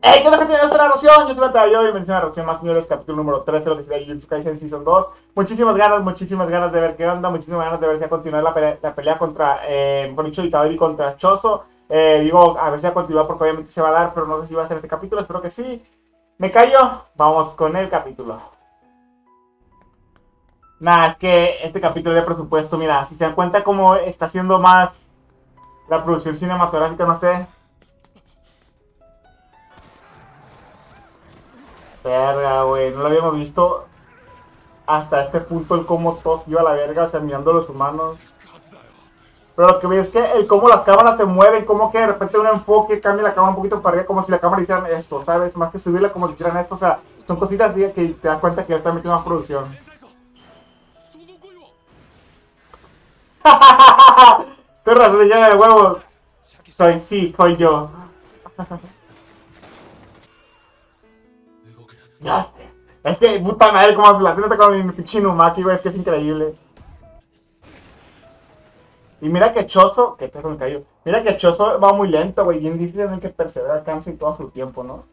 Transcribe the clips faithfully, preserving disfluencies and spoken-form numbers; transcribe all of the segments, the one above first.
¡Ey! ¿Qué tal, gente? Esta es la Rocción. Yo soy Batalla y me dice una Rocción más mío, es capítulo número trece de lo que sería Jujutsu Kaisen Season dos. Muchísimas ganas, muchísimas ganas de ver qué onda, muchísimas ganas de ver si va a continuar la pelea, la pelea contra, eh, con Ichigo Itadori contra Choso. Eh, digo, a ver si va a continuar porque obviamente se va a dar, pero no sé si va a ser este capítulo, espero que sí. Me callo, vamos con el capítulo. Nah, es que este capítulo de presupuesto, mira, si se dan cuenta cómo está haciendo más la producción cinematográfica, no sé. Verga, güey, no lo habíamos visto hasta este punto el cómo todos iba a la verga, o sea, mirando a los humanos. Pero lo que veo es que el cómo las cámaras se mueven, como que de repente un enfoque cambia la cámara un poquito para arriba, como si la cámara hicieran esto, ¿sabes? Más que subirla como si hicieran esto, o sea, son cositas que te das cuenta que ya está metiendo más producción. Perra, se le llena de huevos. Soy, sí, soy yo. Ya sé. Es que, puta madre, cómo se la hace con el pinche Inumaki, güey, es que es increíble. Y mira que Choso, que perro me cayó. Mira que Choso va muy lento, güey. Bien difícil en que persevera, alcanza y todo su tiempo, ¿no?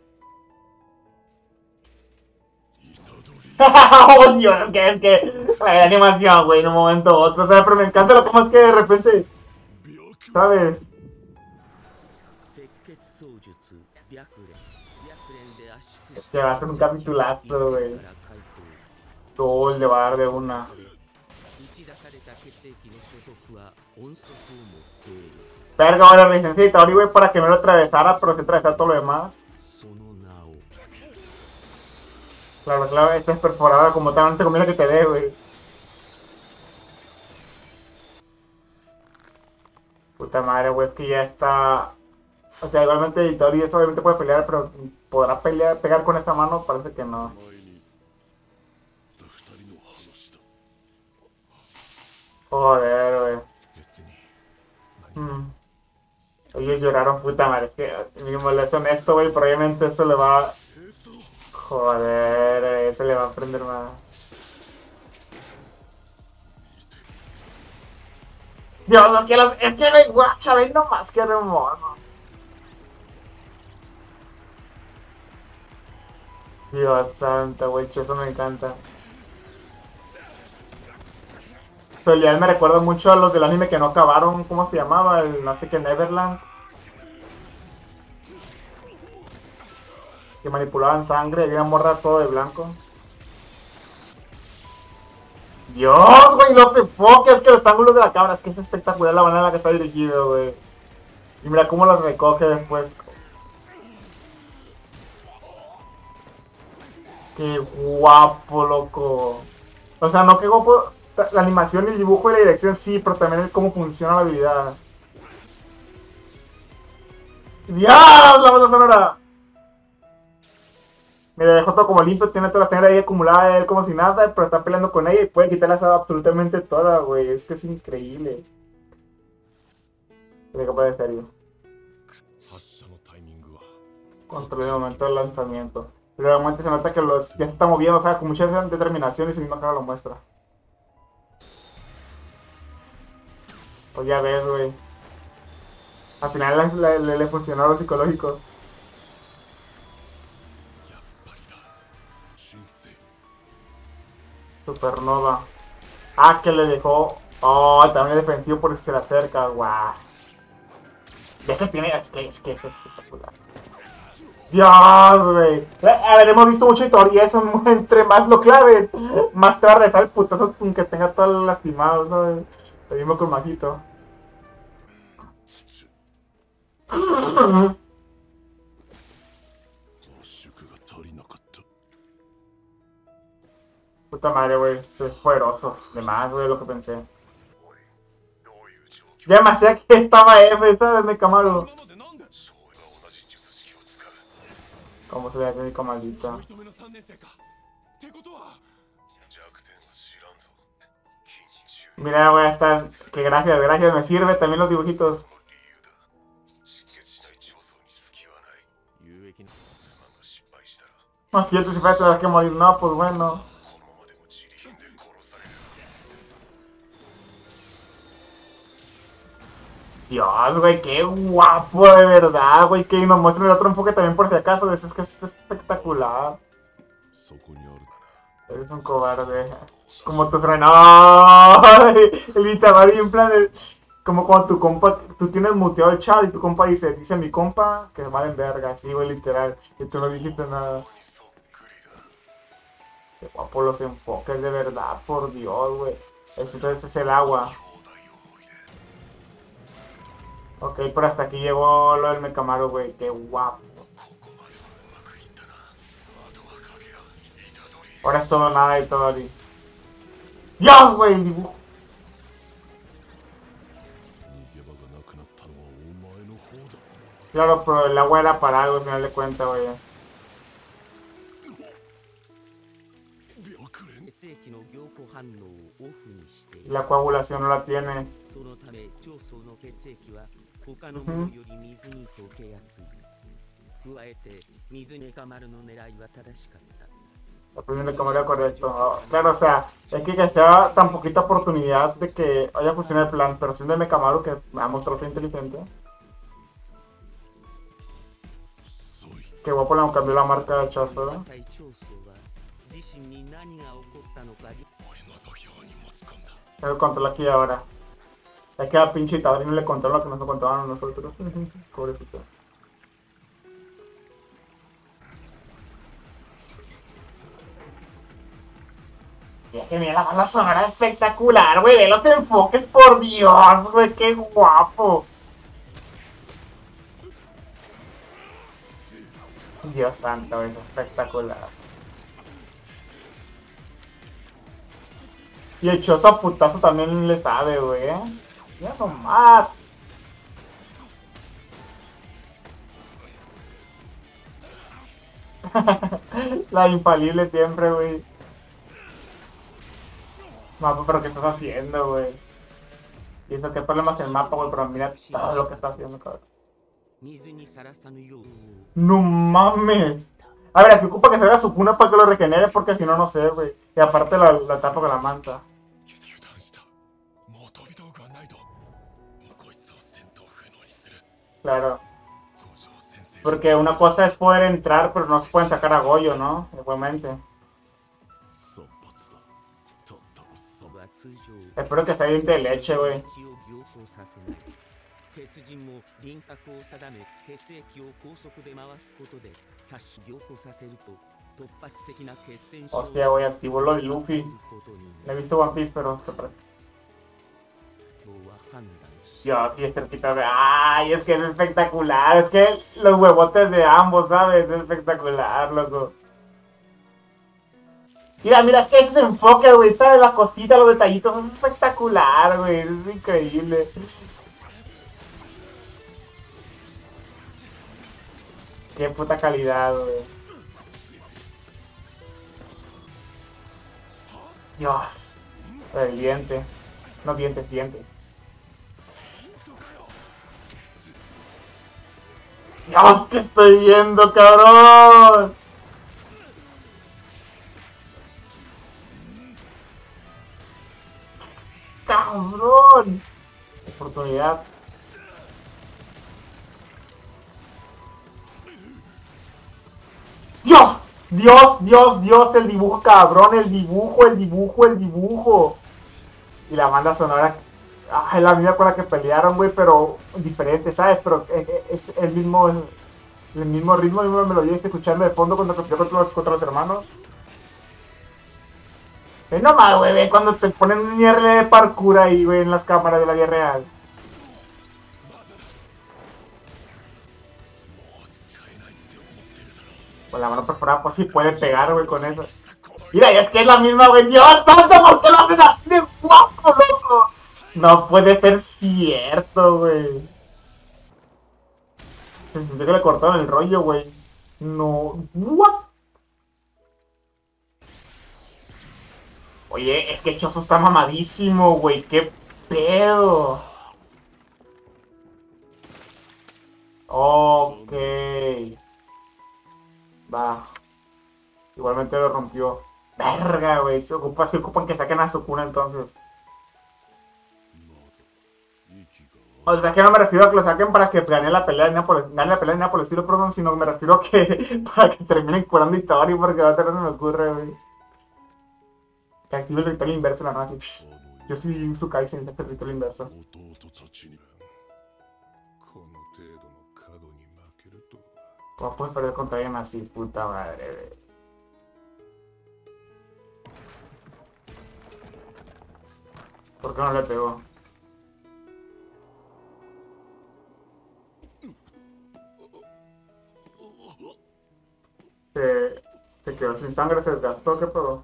Oh, Dios, es que es que la animación, güey, en un momento u otro. O sea, pero me encanta lo cómo es que de repente, ¿sabes? Es que va a ser un capitulazo, güey. Todo el de bar de una. Verga, ahora la licencia de Itadori, güey, para que no lo atravesara, pero se atravesara todo lo demás. Claro, claro, esta es perforada como tal, no te conviene que te dé, güey. Puta madre, güey, es que ya está... O sea, igualmente Itadori eso obviamente puede pelear, pero ¿podrá pelear, pegar con esta mano? Parece que no. Joder, güey. Hmm. Ellos lloraron, puta madre, es que me molesta en esto, güey, pero obviamente eso le va... Joder, eso le va a aprender más. Dios, es que, los, es que, güey, guacha, ven nomás que hermoso. Dios santo, güey, eso me encanta. Solial me recuerda mucho a los del anime que no acabaron, ¿cómo se llamaba? El no sé qué Neverland. Que manipulaban sangre y una morra todo de blanco. Dios, güey, los enfoques, que los ángulos de la cámara, es que es espectacular la manera en la que está dirigido, güey. Y mira cómo los recoge después. Qué guapo, loco. O sea, no qué guapo la animación, el dibujo y la dirección, sí, pero también el cómo funciona la habilidad. ¡Dios! La banda sonora. Mira, dejó todo como limpio, tiene toda la sangre ahí acumulada de él como si nada, pero está peleando con ella y puede quitarla absolutamente toda, güey. Es que es increíble. Tiene que puede serio. Control el momento del lanzamiento. Pero realmente se nota que los, ya se está moviendo, o sea, con mucha determinación y su misma cara lo muestra. Pues ya ves, güey. Al final le, le, le funcionó lo psicológico. Supernova. Ah, que le dejó. Oh, también defensivo por si se le acerca. Guau. Ya que tiene. Es que es, que es espectacular. Dios, güey. A ver, hemos visto mucho Itadori y eso, entre más lo claves, más te va a rezar el putazo aunque tenga todo lastimado, ¿sabes? Lo mismo con Majito. Puta madre, güey. Es poderoso. De más, güey, lo que pensé. Ya demasiado que estaba F, ¿sabes? Me Camaro. ¿Cómo se ve técnico maldita? Mira, güey, está. Que gracias, gracias, me sirve también los dibujitos. No es cierto, si fuera tendrás que morir. No, pues bueno. Dios, güey, qué guapo, de verdad, güey. Que nos muestren el otro enfoque también por si acaso. Eso es que es espectacular. Eres un cobarde. Como tu frenado. El Itagari en plan de... Como cuando tu compa... Tú tienes muteado el chat y tu compa dice... Dice mi compa que valen verga. Sí, güey, literal. Y tú no dijiste nada. Qué guapo los enfoques, de verdad. Por Dios, güey. Eso entonces es el agua. Ok, pero hasta aquí llegó lo del Mecamaru, güey. Qué guapo. Ahora es todo nada y todo ahí. ¡Dios, güey! El dibujo. Claro, pero el agua era para algo, al final de cuentas, güey. La coagulación no la tiene. Uh-huh. La opinión de Mecamaru correcto. Oh, claro, o sea, es que, que sea tan poquita oportunidad de que haya funcionado el plan, pero siendo de Mecamaru que me ha mostrado ser inteligente. Qué guapo le cambió la marca de Chazo, ¿eh? El control aquí ahora. Es que a pinche Itadori no le contaron lo que nos contaban a nosotros. Pobrecito. Y es que mira la banda sonora espectacular, güey. Ve los enfoques, por Dios, güey. Qué guapo. Dios santo, es espectacular. Y el Choso a putazo también le sabe, güey, ¿eh? Ya nomás. La infalible siempre, güey. Mapa, pero ¿qué estás haciendo, güey? Y eso, ¿qué problemas el mapa, güey? Pero mira todo lo que está haciendo, cabrón. No mames. A ver, aquí ocupa que se haga su cuna para que lo regenere, porque si no, no sé, güey. Y aparte la, la tapa con la manta. Claro. Porque una cosa es poder entrar, pero no se pueden sacar a Goyo, ¿no? Igualmente. Espero que sea diente de leche, güey. Hostia, güey, activo lo de Luffy. No he visto One Piece, pero... Dios, sí, es cerquita de... ¡Ay! Es que es espectacular. Es que los huevotes de ambos, ¿sabes? Es espectacular, loco. Mira, mira, es que ese enfoque, güey, ¿sabes? La cosita, los detallitos, es espectacular, güey. Es increíble. Qué puta calidad, güey. Dios. El diente. No dientes, dientes. Dios, ¿qué estoy viendo, cabrón? ¡Cabrón! Oportunidad. ¡Dios! Dios, Dios, Dios, el dibujo, cabrón, el dibujo, el dibujo, el dibujo. Y la banda sonora, ah, es la misma con la que pelearon, güey, pero diferente, ¿sabes? Pero es, es el mismo, el mismo ritmo, la misma melodía que estoy escuchando de fondo cuando compitió contra, contra los hermanos. Es nomás, güey, ve cuando te ponen un I R de parkour ahí, güey, en las cámaras de la vida real. Con la mano perforada, pues sí puede pegar, güey, con eso. Mira, y es que es la misma, güey. ¡Dios, tonto! ¿Por qué lo hacen así de guapo, loco? No puede ser cierto, güey. Se sintió que le cortaron el rollo, güey. No. ¿What? Oye, es que Choso está mamadísimo, güey. ¿Qué pedo? Ok. Va. Igualmente lo rompió. Verga, güey. Se ocupa, se ocupan que saquen a Sukuna entonces. O sea, que no me refiero a que lo saquen para que gane la pelea de Nápoles, gane la pelea de Nápoles, estilo, perdón, sino que me refiero a que para que terminen curando Itadori, porque va a tener, no se me ocurre, güey. Que active el ritual inverso en la noche. Yo soy su Kaisen, este ritual inverso. ¿Cómo puedes perder contra alguien así, puta madre, güey? ¿Por qué no le pegó? Se, se quedó sin sangre, se desgastó, ¿qué pedo?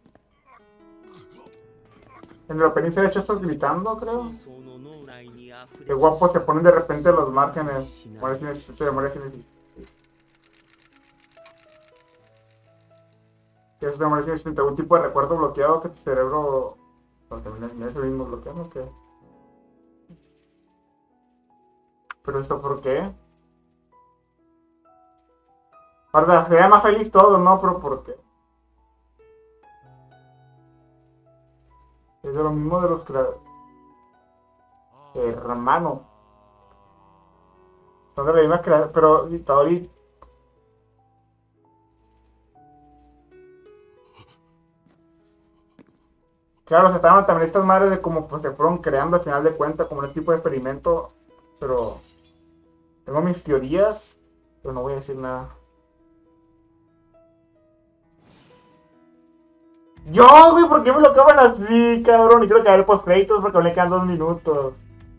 En el opening se ha hecho estos gritando, creo. Qué guapo se ponen de repente los márgenes. Memoria sin necesito, memoria sin necesito. ¿Qué es memoria sin necesito? ¿Algún tipo de recuerdo bloqueado que tu cerebro... Porque no es el mismo bloqueado, ¿o qué? ¿Pero esto por qué? Ahora sería más feliz todo, ¿no? Pero ¿por qué? Es de lo mismo de los creadores. Hermano. Son de la misma creación, pero Itadori... Claro, se estaban también estas madres de cómo pues, se fueron creando al final de cuentas como un tipo de experimento. Pero... Tengo mis teorías, pero no voy a decir nada. Yo, güey, ¿por qué me lo acaban así, cabrón? Y creo que a ver post créditos porque me quedan dos minutos.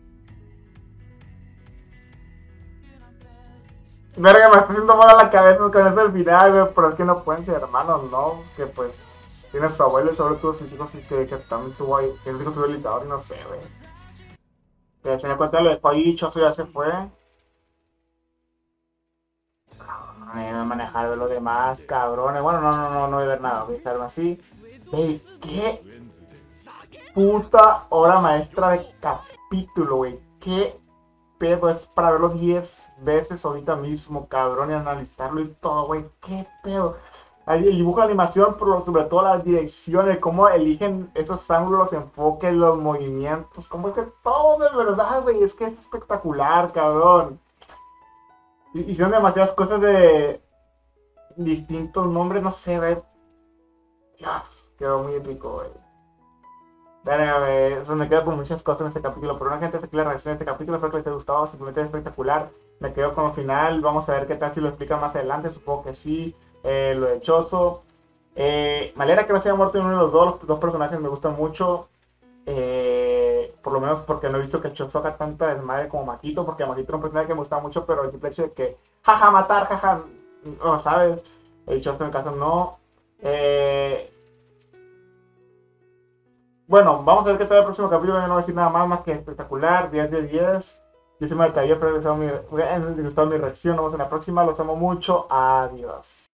Verga, me está haciendo mal a la cabeza con eso del final, güey. Pero es que no pueden ser hermanos, ¿no? Que pues tiene su abuelo y sobre todo sus hijos y que, que también tuvo ahí. Que sus hijos tuvo el Itadori y no sé, güey. Que al final de cuentas lo dejó ahí, Chozo ya se fue. No voy a manejar de lo demás, cabrones. Bueno, no, no, no, no voy a ver nada. Voy a dejarlo así. Ey, ¿qué puta obra maestra de capítulo, güey? ¿Qué pedo es para verlo diez veces ahorita mismo, cabrón, y analizarlo y todo, güey? ¿Qué pedo? El dibujo de animación, pero sobre todo la dirección, de cómo eligen esos ángulos, los enfoques, los movimientos, como es que todo de verdad, güey, es que es espectacular, cabrón. Hicieron demasiadas cosas de distintos nombres, no sé, güey. Dios, quedó muy épico, güey. Verga, güey, o sea, me quedo con muchas cosas en este capítulo, pero una gente hace aquí la reacción de este capítulo, espero que les haya gustado, simplemente es espectacular. Me quedo con el final, vamos a ver qué tal si lo explican más adelante, supongo que sí. Eh, lo de Chozo. Eh, me alegra que no se haya muerto en uno de los dos, los dos personajes me gustan mucho. Eh, por lo menos porque no he visto que Chozo haga tanta desmadre como Makito, porque Makito era un personaje que me gustaba mucho, pero el simple hecho de que, jaja, matar, jaja, no, ¿sabes? El Chozo en el caso no. Eh, bueno, vamos a ver qué tal el próximo capítulo, yo no voy a decir nada más, más que espectacular, diez de diez. Yo soy Marcavía, espero que les haya gustado mi reacción, nos vemos en la próxima, los amo mucho, adiós.